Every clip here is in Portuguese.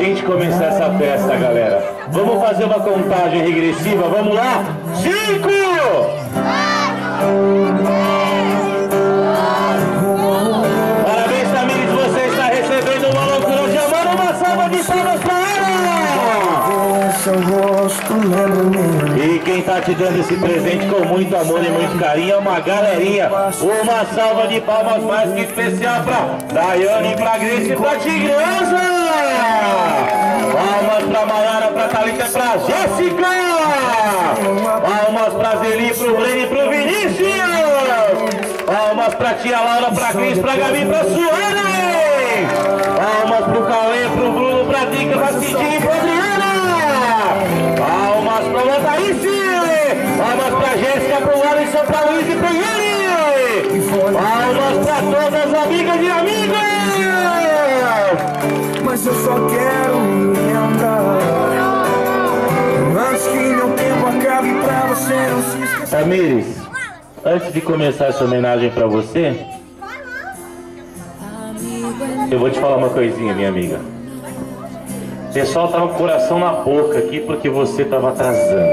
gente começar essa festa, galera. Vamos fazer uma contagem regressiva, vamos lá? 5! Parabéns, Tamires, você está recebendo uma loucura de amor, uma salva de palmas para ela! E quem tá te dando esse presente com muito amor e muito carinho é uma galerinha. Uma salva de palmas mais que especial pra Daiane, pra Grace e pra Tigrança. Palmas pra Mayara, pra Thalita e pra Jéssica. Palmas pra Zeli, pro Breno e pro Vinícius. Palmas pra tia Laura, pra Cris, pra Gabi e pra Suane. Palmas pro Cauê, pro Bruno, pra Dica, pra Cidinha e pra Adriana. Palmas pra Thaís. Palmas pra Jéssica, pro Alisson, pra Luiz e pro Yuri. Palmas pra todas as amigas e amigos. Mas eu só quero me lembrar antes que meu tempo acabe pra você não se esquecer. Tamires, antes de começar essa homenagem pra você, eu vou te falar uma coisinha, minha amiga. O pessoal tava com o coração na boca aqui porque você tava atrasando.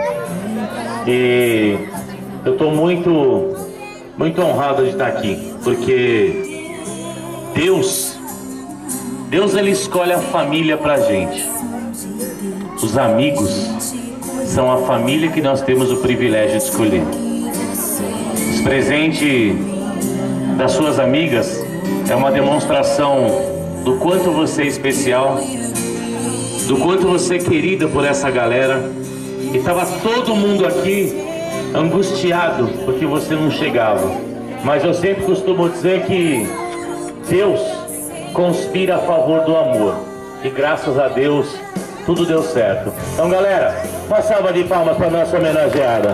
E eu tô muito honrado de estar aqui, porque Deus ele escolhe a família pra gente. Os amigos são a família que nós temos o privilégio de escolher. Os presentes das suas amigas é uma demonstração do quanto você é especial, do quanto você é querida por essa galera. E estava todo mundo aqui angustiado porque você não chegava. Mas eu sempre costumo dizer que Deus conspira a favor do amor. E graças a Deus tudo deu certo. Então, galera, uma salva de palmas para nossa homenageada.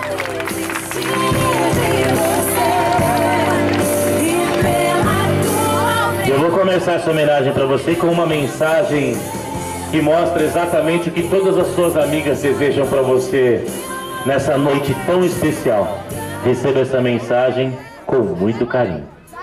Eu vou começar essa homenagem para você com uma mensagem que mostra exatamente o que todas as suas amigas desejam para você nessa noite tão especial. Receba essa mensagem com muito carinho.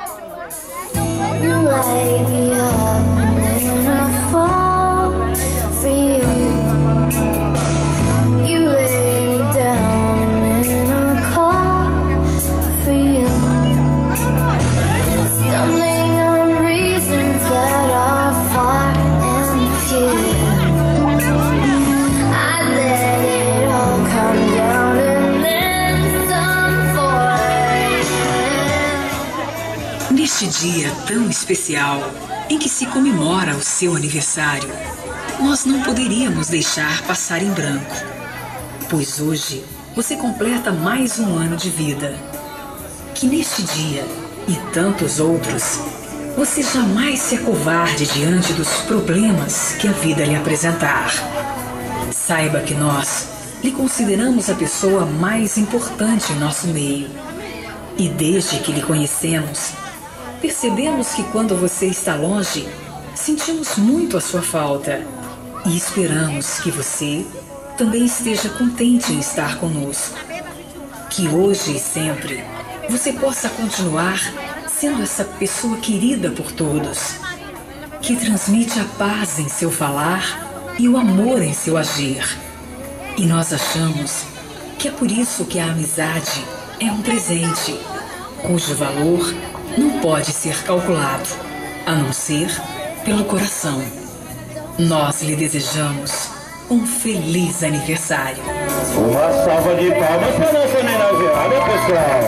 Neste dia tão especial em que se comemora o seu aniversário, nós não poderíamos deixar passar em branco, pois hoje você completa mais um ano de vida. Que neste dia e tantos outros, você jamais se acovarde diante dos problemas que a vida lhe apresentar. Saiba que nós lhe consideramos a pessoa mais importante em nosso meio. E desde que lhe conhecemos, percebemos que quando você está longe, sentimos muito a sua falta e esperamos que você também esteja contente em estar conosco. Que hoje e sempre você possa continuar sendo essa pessoa querida por todos, que transmite a paz em seu falar e o amor em seu agir. E nós achamos que é por isso que a amizade é um presente, cujo valor não pode ser calculado, a não ser pelo coração. Nós lhe desejamos um feliz aniversário. Uma salva de palmas para nossa homenageada, pessoal.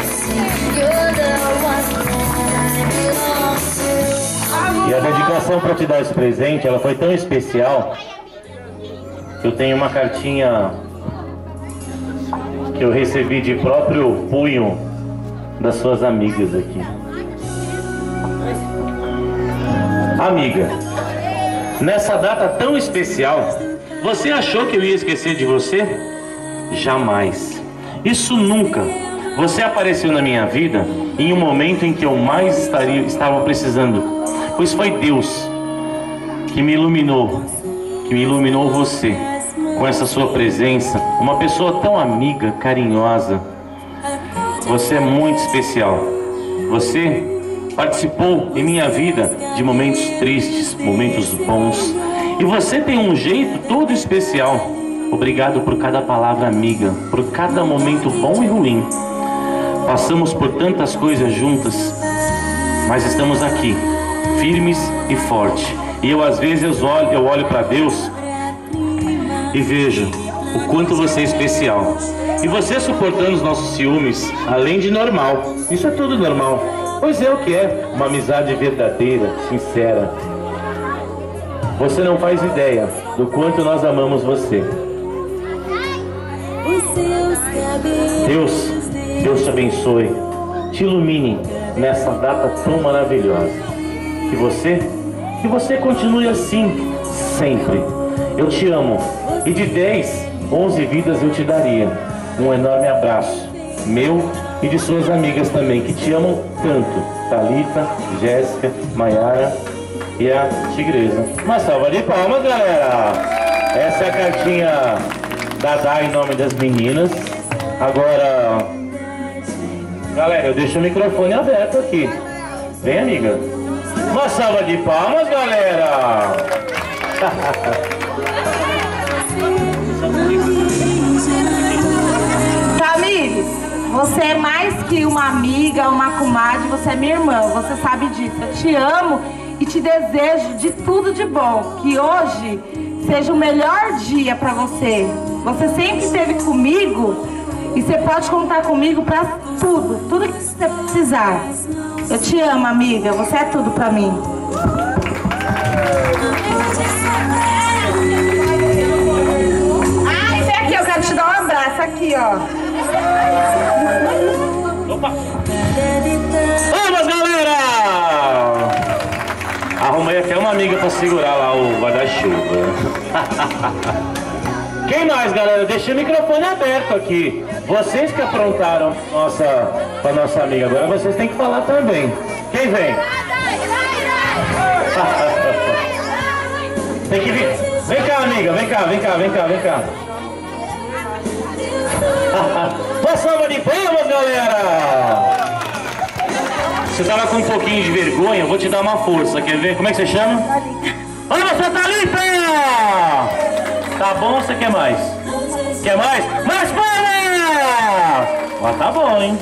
E a dedicação para te dar esse presente, ela foi tão especial que eu tenho uma cartinha que eu recebi de próprio punho das suas amigas aqui. Amiga, nessa data tão especial, você achou que eu ia esquecer de você? Jamais. Isso nunca. Você apareceu na minha vida em um momento em que eu mais estava precisando, pois foi Deus que me iluminou você com essa sua presença, uma pessoa tão amiga, carinhosa. Você é muito especial. Você participou em minha vida de momentos tristes, momentos bons. E você tem um jeito todo especial. Obrigado por cada palavra amiga, por cada momento bom e ruim. Passamos por tantas coisas juntas, mas estamos aqui, firmes e fortes. E eu às vezes eu olho para Deus e vejo o quanto você é especial. E você suportando os nossos ciúmes, além de normal. Isso é tudo normal. Pois é o que é uma amizade verdadeira, sincera. Você não faz ideia do quanto nós amamos você. Deus te abençoe, te ilumine nessa data tão maravilhosa. Que você continue assim, sempre. Eu te amo. E de 10, 11 vidas eu te daria. Um enorme abraço, meu e de suas amigas também, que te amam tanto. Thalita, Jéssica, Maiara e a Tigresa. Uma salva de palmas, galera! Essa é a cartinha da Dá em nome das meninas. Agora, galera, eu deixo o microfone aberto aqui. Vem, amiga. Uma salva de palmas, galera! Tamires, você é mais que uma amiga, uma comadre, você é minha irmã, você sabe disso. Eu te amo e te desejo de tudo de bom. Que hoje seja o melhor dia pra você. Você sempre esteve comigo e você pode contar comigo pra tudo que você precisar. Eu te amo, amiga, você é tudo pra mim. Ai, vem aqui, eu quero te dar um abraço aqui, ó. Opa! Vamos, galera! Arrumei até uma amiga pra segurar lá o guarda-chuva. Quem mais, galera? Deixei o microfone aberto aqui. Vocês que aprontaram pra nossa amiga, agora vocês têm que falar também. Quem vem? Tem que vir. Vem cá, amiga, vem cá. Uma salva de palmas, galera! Você tava com um pouquinho de vergonha, eu vou te dar uma força, quer ver? Como é que você chama? Olha, sua Thalita! Tá bom ou você quer mais? Quer mais? Mais palmas! Ó, tá bom, hein?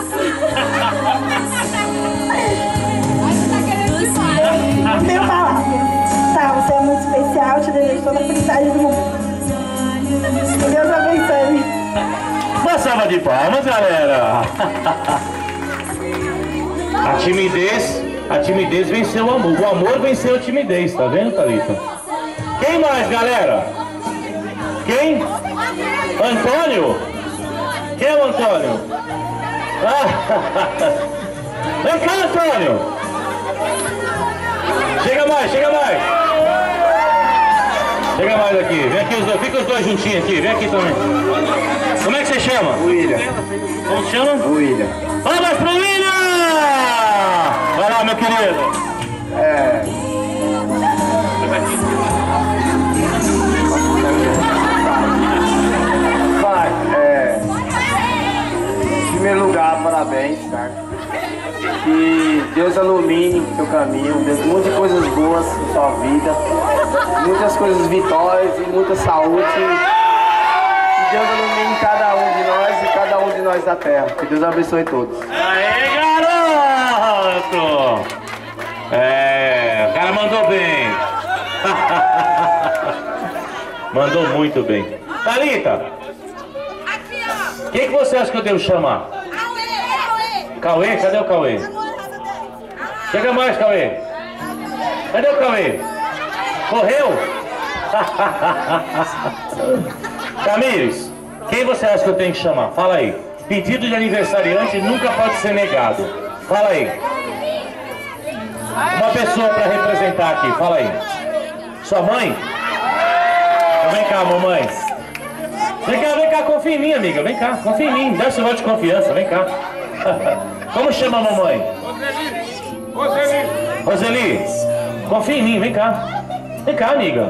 Não tenho palavras. Tá, você é muito especial, te desejo toda a felicidade do mundo. Que Deus abençoe. Uma salva de palmas, galera! A timidez venceu o amor. O amor venceu a timidez, tá vendo, Thalita? Quem mais, galera? Quem? Antônio? Quem é o Antônio? Vem cá, Antônio! Chega mais! Chega mais aqui, vem aqui os dois, fica os dois juntinhos aqui, vem aqui também. Como é que você chama? William. Como se chama? William. Vamos pro William! Vai lá, meu querido. Pai, em primeiro lugar, parabéns, tá? Que Deus ilumine seu caminho, muitas coisas boas na sua vida, muitas coisas vitórias e muita saúde. Que Deus ilumine cada um de nós e cada um de nós da terra. Que Deus abençoe todos. Aê, garoto! O cara mandou bem. Mandou muito bem. Thalita, quem que você acha que eu devo chamar? Cauê? Cadê o Cauê? Chega mais, Cauê. Cadê o Cauê? Correu? Tamires, quem você acha que eu tenho que chamar? Fala aí. Pedido de aniversariante nunca pode ser negado. Fala aí. Uma pessoa para representar aqui. Fala aí. Sua mãe? Então vem cá, mamãe. Vem cá, confia em mim, amiga. Vem cá, confia em mim. Dá esse voto de confiança, vem cá. Como chama a mamãe? Roseli, confia em mim, vem cá. Vem cá, amiga.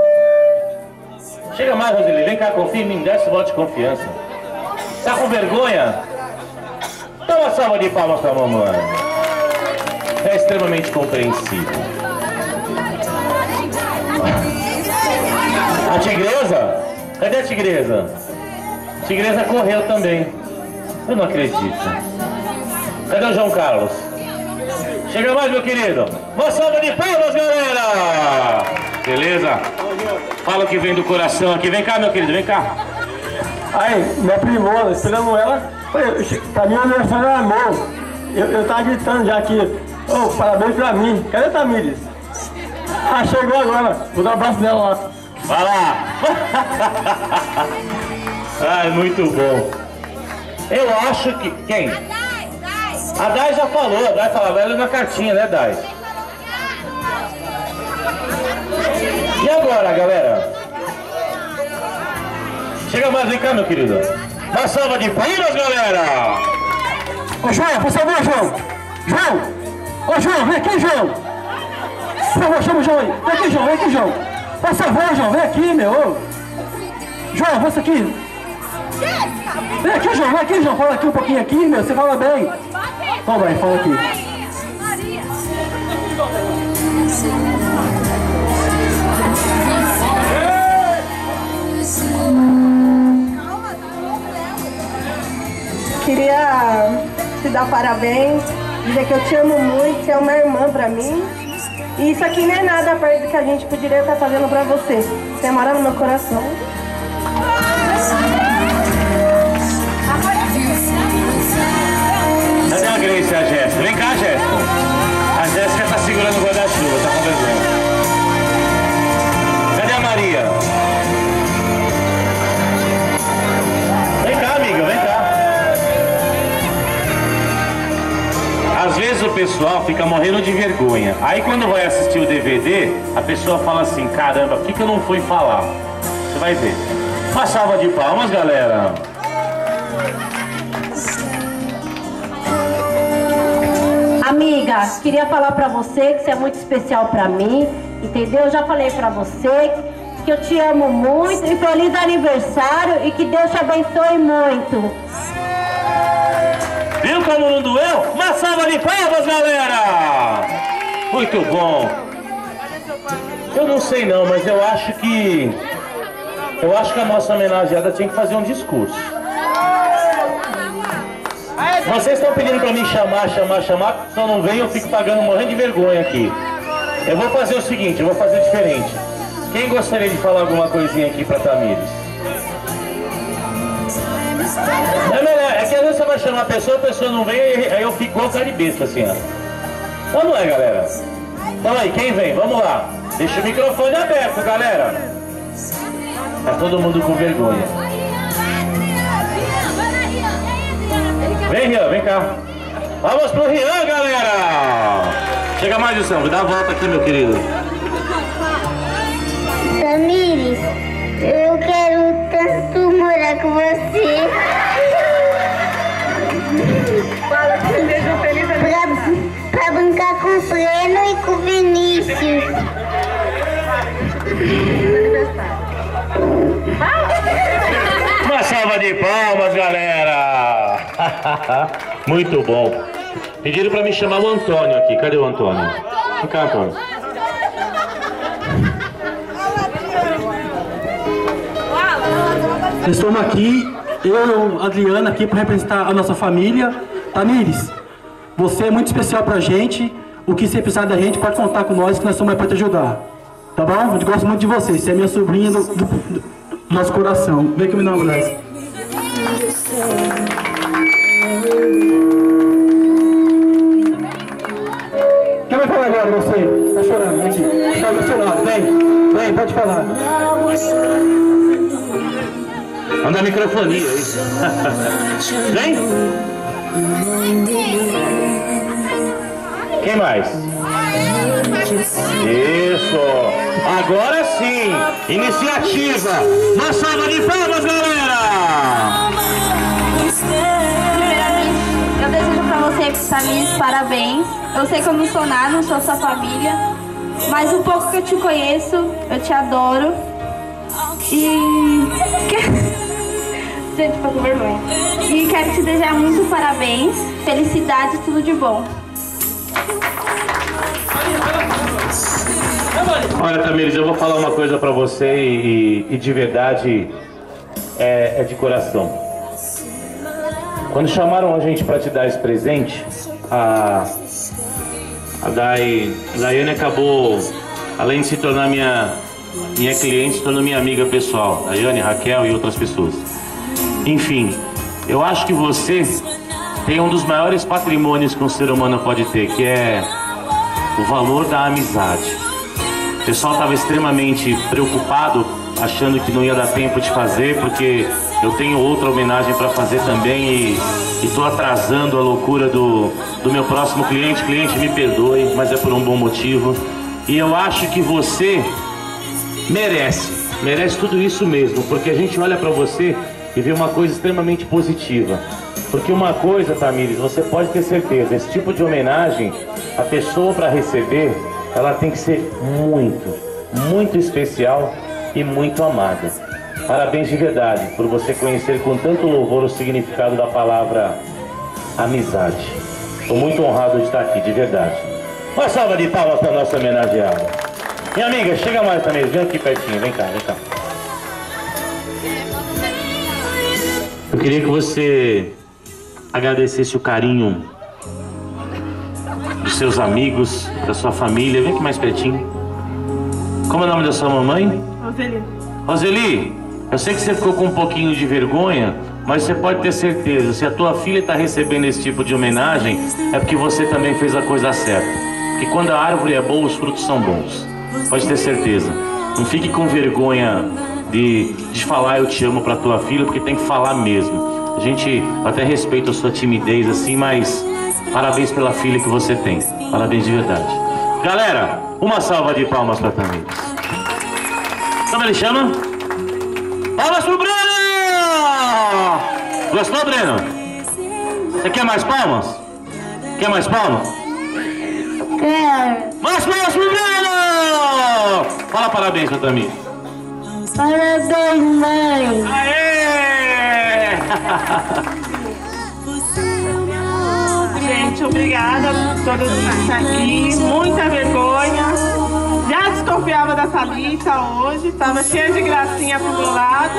Chega mais, Roseli, vem cá, confia em mim, dá esse voto de confiança. Tá com vergonha? Dá uma salva de palmas pra mamãe. É extremamente compreensível. Cadê a tigresa? A tigresa correu também. Eu não acredito. Cadê o João Carlos? Chega mais, meu querido. Uma salva de palmas, galera! Beleza? Fala o que vem do coração aqui. Vem cá, meu querido, vem cá. Aí, minha primona, esperando ela, pra mim o aniversário era amor. Eu tava gritando já aqui, oh, parabéns pra mim. Cadê a Tamires? Ah, chegou agora, vou dar um abraço dela lá. Vai lá! Ai, muito bom. Eu acho que... Quem? A Dai já falou, a Dai falava ela na cartinha, né, Dai? E agora, galera? Chega mais, vem cá, meu querido. Uma salva de palmas, galera! Ô, João, por favor, João! João! Ô, João, vem aqui, João! Por favor, chama o João aí. Vem aqui, João, vem aqui, João. Por favor, João, vem aqui, meu. João, você aqui. Vem aqui, João. Fala aqui um pouquinho aqui, meu. Você fala bem. Então vai, fala aqui. Queria te dar parabéns, dizer que eu te amo muito, você é uma irmã pra mim. E isso aqui não é nada perto do que a gente poderia estar fazendo pra você. Você mora no meu coração. Cadê a Grace e a Jéssica? Vem cá, Jéssica. A Jéssica tá segurando o guarda-chuva, tá conversando. Cadê a Maria? Vem cá, amiga, vem cá. Às vezes o pessoal fica morrendo de vergonha. Aí quando vai assistir o DVD, a pessoa fala assim, caramba, por que eu não fui falar? Você vai ver. Uma salva de palmas, galera. Amiga, queria falar pra você que você é muito especial pra mim, entendeu? Eu já falei pra você que eu te amo muito e feliz aniversário e que Deus te abençoe muito. Viu como não doeu? Uma salva de palmas, galera! Muito bom. Eu não sei não, mas eu acho que a nossa homenageada tinha que fazer um discurso. Vocês estão pedindo pra mim chamar, só não vem, eu fico pagando, morrendo de vergonha aqui. Eu vou fazer o seguinte, eu vou fazer diferente. Quem gostaria de falar alguma coisinha aqui pra Tamires? É melhor, é que às vezes você vai chamar a pessoa não vem, aí eu fico igual cara de besta assim, ó. Então não é, galera? Então aí, quem vem? Vamos lá. Deixa o microfone aberto, galera. Tá todo mundo com vergonha. Vem, Rian, vem cá. Vamos pro Rian, galera. Chega mais, Wilson, dá a volta aqui, meu querido. Tamires, eu quero tanto morar com você. Fala que você seja feliz Pra brincar com o Breno e com o Vinícius. Uma salva de palmas, galera. Muito bom. Pediram pra me chamar o Antônio aqui. Cadê o Antônio? Vem cá, Antônio. Estamos aqui, eu e a Adriana aqui para representar a nossa família. Tamires, você é muito especial pra gente. O que você precisar da gente pode contar com nós, que nós estamos aí para te ajudar. Tá bom? A gente gosta muito de você. Você é minha sobrinha do nosso coração. Vem que me dá um abraço. Quem vai falar agora, você? Tá chorando, vem aqui. Tá emocionado, vem, pode falar. Anda a microfonia aí. Vem. Quem mais? Isso. Agora sim. Iniciativa. Uma salva de palmas, galera. Eu desejo pra você, Tamires, parabéns. Eu sei que eu não sou nada, não sou sua família, mas o pouco que eu te conheço, eu te adoro. E... Gente, tô com vergonha. E quero te desejar muito parabéns, felicidade e tudo de bom. Olha, Tamires, eu vou falar uma coisa pra você e de verdade é de coração. Quando chamaram a gente para te dar esse presente, a Daiane acabou, além de se tornar minha cliente, se tornou minha amiga pessoal. Daiane, Raquel e outras pessoas. Enfim, eu acho que você tem um dos maiores patrimônios que um ser humano pode ter, que é o valor da amizade. O pessoal estava extremamente preocupado, achando que não ia dar tempo de fazer, porque eu tenho outra homenagem para fazer também e estou atrasando a loucura do meu próximo cliente. Cliente, me perdoe, mas é por um bom motivo. E eu acho que você merece tudo isso mesmo, porque a gente olha para você e vê uma coisa extremamente positiva. Porque uma coisa, Tamires, você pode ter certeza, esse tipo de homenagem, a pessoa para receber, ela tem que ser muito especial e muito amada. Parabéns de verdade por você conhecer com tanto louvor o significado da palavra amizade. Estou muito honrado de estar aqui, de verdade. Uma salva de palmas para a nossa homenageada. Minha amiga, chega mais também, vem aqui pertinho, vem cá. Eu queria que você agradecesse o carinho dos seus amigos, da sua família. Vem aqui mais pertinho. Como é o nome da sua mamãe? Roseli. Roseli, eu sei que você ficou com um pouquinho de vergonha, mas você pode ter certeza, se a tua filha está recebendo esse tipo de homenagem, é porque você também fez a coisa certa. Porque quando a árvore é boa, os frutos são bons. Pode ter certeza. Não fique com vergonha de falar eu te amo pra tua filha, porque tem que falar mesmo. A gente até respeita a sua timidez assim, mas parabéns pela filha que você tem. Parabéns de verdade. Galera, uma salva de palmas pra Tamires. Como ele chama? Palmas pro Breno! Gostou, Breno? Você quer mais palmas? Quer mais palmas? Quero. Mais palmas pro Breno! Fala parabéns pra Tamires. Parabéns, mãe. Aê! Gente, obrigada por todos estar aqui. Muita vergonha. Já desconfiava da Thalita hoje. Estava cheia de gracinha pro meu lado.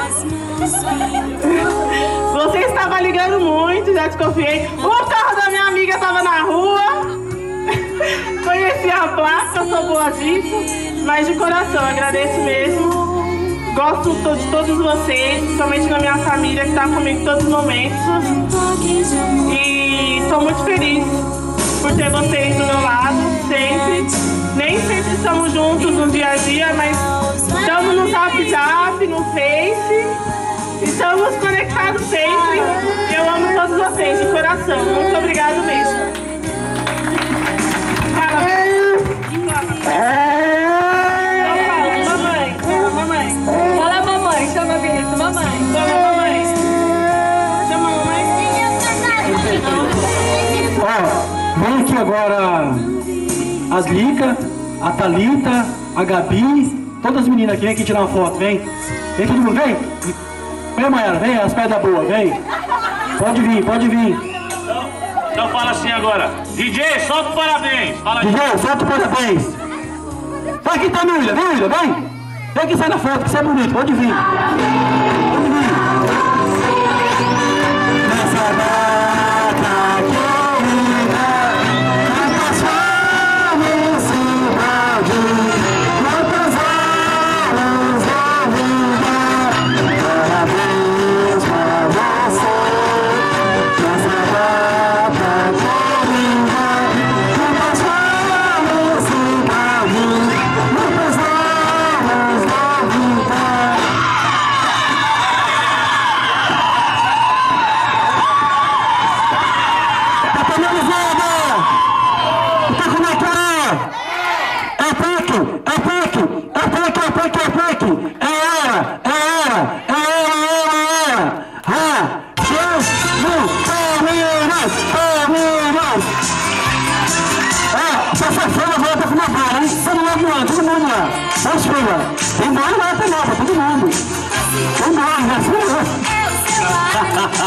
Você estava ligando muito, já desconfiei. O carro da minha amiga estava na rua. Conheci a placa, eu sou boa disso. Mas de coração, agradeço mesmo. Gosto de todos vocês, principalmente da minha família que está comigo em todos os momentos. E estou muito feliz por ter vocês do meu lado, sempre. Nem sempre estamos juntos no dia a dia, mas estamos no WhatsApp, no Face. Estamos conectados sempre. Eu amo todos vocês, de coração. Muito obrigado mesmo. Fala mamãe, chama a Vinícius, mamãe. Chama a mamãe. Ó, vem aqui agora as Lica, a Thalita, a Gabi, todas as meninas aqui, vem aqui tirar uma foto, vem. Vem todo mundo, vem. Vem, Maiara, vem, as pedras boas, vem. Pode vir. Então fala assim agora. DJ, solta o parabéns. Fala aí. DJ, solta o parabéns. Vai aqui, tá, William, vem. Vem aqui, sai na foto, que você é bonito, pode vir. Nessa data querida, quantas felicidade, quantas anos da vida. Parabéns pra você. Nessa data querida, quantas felicidade, quantas anos da vida. Tá finalizada! Então como é que é? É pique! É ela! Essa safada volta com uma bola, hein? Todo mundo lá. Vamos, filha. Tem bola lá, tem nova, todo mundo. Tem bola, né, filha?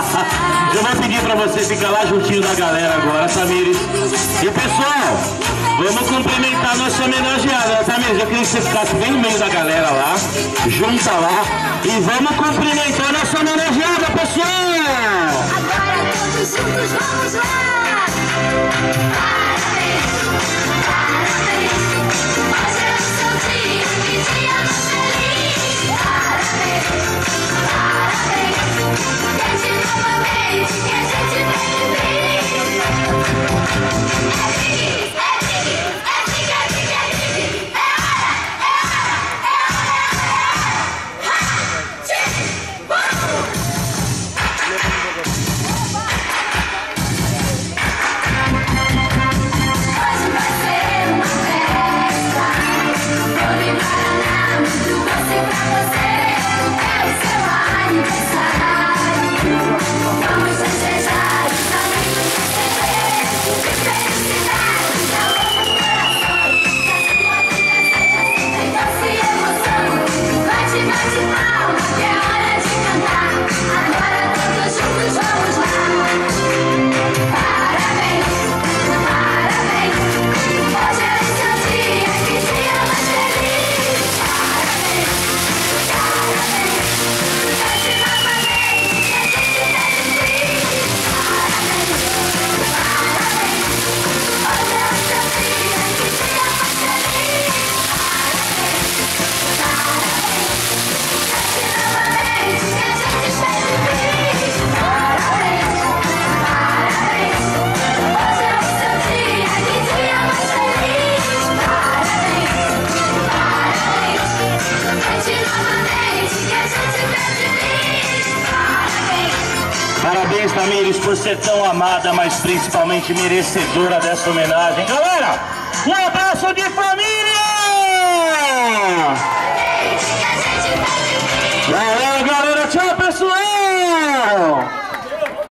Eu vou pedir pra você ficar lá juntinho da galera agora, Tamires. E pessoal, Vamos cumprimentar a nossa homenageada, tá mesmo? Eu queria que você ficasse bem no meio da galera lá, junta lá, e vamos cumprimentar a nossa homenageada, pessoal! Agora todos juntos vamos lá! Parabéns, parabéns, hoje é o seu dia, que dia mais feliz! Parabéns, parabéns, tente novamente que a gente vem feliz! Parabéns, Tamires, por ser tão amada, mas principalmente merecedora dessa homenagem. Galera, um abraço de família!